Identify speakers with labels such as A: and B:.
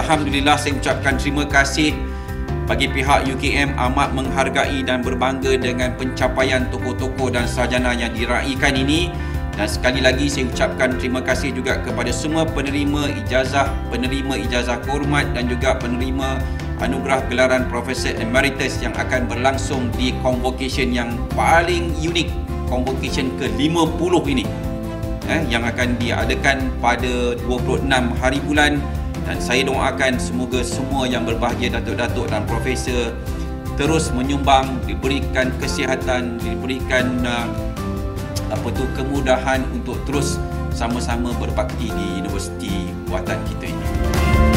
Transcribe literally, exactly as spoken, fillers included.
A: Alhamdulillah, saya ucapkan terima kasih bagi pihak U K M, amat menghargai dan berbangga dengan pencapaian tokoh-tokoh dan sarjana yang diraikan ini. Dan sekali lagi saya ucapkan terima kasih juga kepada semua penerima ijazah, penerima ijazah kehormat dan juga penerima anugerah gelaran Profesor Emeritus yang akan berlangsung di convocation yang paling unik, convocation ke lima puluh ini. Eh, yang akan diadakan pada dua puluh enam hari bulan, dan saya doakan semoga semua yang berbahagia, datuk-datuk dan profesor, terus menyumbang, diberikan kesihatan, diberikan uh, apa tu kemudahan untuk terus sama-sama berbakti di universiti buatan kita ini.